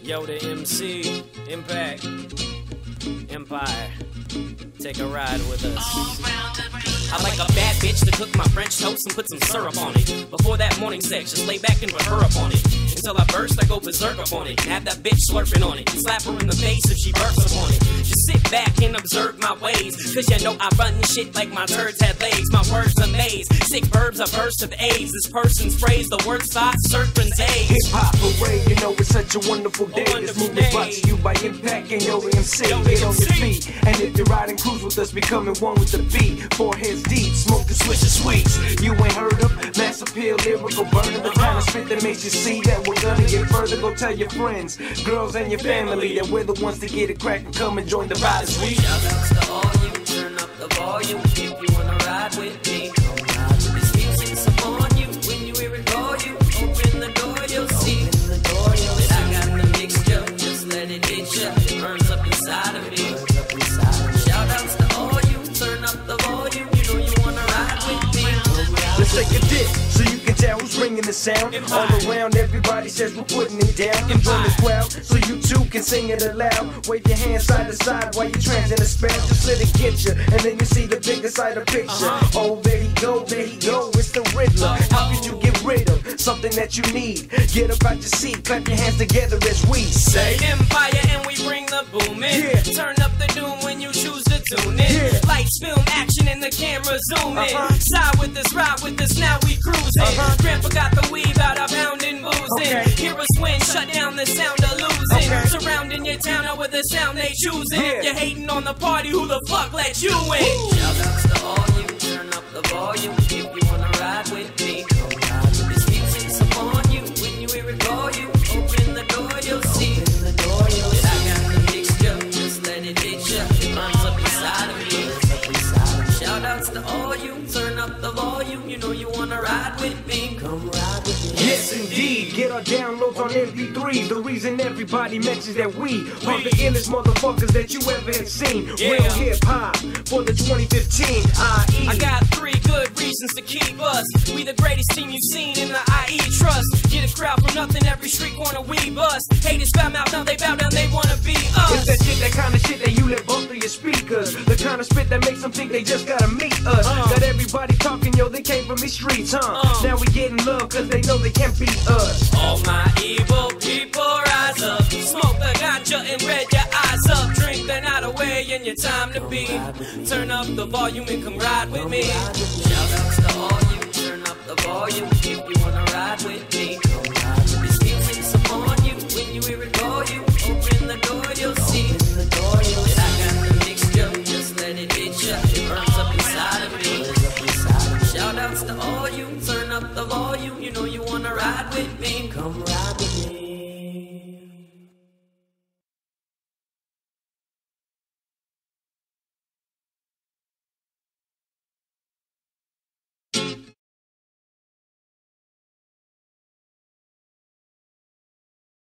Yoda MC Impac Empire. Take a ride with us. I like a bad bitch to cook my French toast and put some syrup on it. Before that morning sex, just lay back and put her up on it. Until I burst, I go berserk up on it. Have that bitch slurping on it. Slap her in the face if she burps up on it. Just sit back and observe my ways. Cause you know I run shit like my turds had legs. My words amaze. Sick verbs, a burst of AIDS. This person's phrase, the word thought, serpent's age. Hip hop parade, you know it's such a wonderful day. This move is brought to you by Impac and Yoda MC. Get on your feet. And if you're riding cruise with us, becoming one with the beat. Foreheads deep, smoke the switch of sweets. You ain't heard of mass appeal, lyrical burner. The kind of spit that makes you see that we're gonna get further. Go tell your friends, girls, and your family that we're the ones to get it cracked and come and join the ride as we. Shout outs to all you, turn up the volume if you wanna ride with me. Come ride with this music's upon you. When you hear it call you, open the door, you'll see. That I got the mixture, just let it hit ya. It burns up inside of me. Shout outs to all you, turn up the volume. You know you wanna ride with me. Let's take a dip so you can tell who's ringing the sound. All around, everybody says we're putting it down. Join the crowd so you too can sing it aloud. Wave your hands side to side while you're transit a spell. Just let it get you, and then you see the bigger side of picture. Oh, there he go, it's the Riddler. How could you get rid of something that you need? Get up out your seat, clap your hands together as we say Empire, and we bring the boom in. Yeah. Turn up the doom when you choose to tune in. Yeah. Lights, film, action, and the camera zoom in. Side with us, ride with us, now we cruising. Grandpa got the weave out, I pounding boozing. Hear us win, shut down the sound of losing. Surrounding your town out with the sound they choosing. If you're hating on the party, who the fuck let you in? Shout outs to all you, turn up the volume if you wanna ride with me. Come ride with this music's upon you. When you hear it call you, open the door, you'll see. That I got the mixture, just let it hit ya. It burns up inside of me. Shout outs to all you, turn up the volume. You know you wanna ride with me. Come ride with me. yes, indeed. Get our downloads on MP3. The reason everybody mentions that we are the illest motherfuckers that you ever have seen. Real hip hop for the 2015 IE. I got 3 good reasons to keep us. We the greatest team you've seen in the IE trust. Get a crowd from nothing, every street corner we bust. Haters bow out, now they bow down, they wanna be us. It's that shit, that kind of shit that you let bump through your speakers. The kind of spit that makes them think they just gotta meet us. Got everybody talking, yo, they came from these streets, Now we getting love cause they know they can't beat us. All my evil people rise up. Smoke the ganja and red your eyes up. Drink the night away and your time to be. Turn up the volume and come ride with me. Shout outs to all you, turn up the volume if you wanna ride with me. Come ride with this music's upon you. When you hear it call you, open the door, you'll see. That I got the mixture, just let it hit ya. It burns up inside of me. Shout outs to all you, turn up the volume. You know you wanna ride with me. Come ride with me.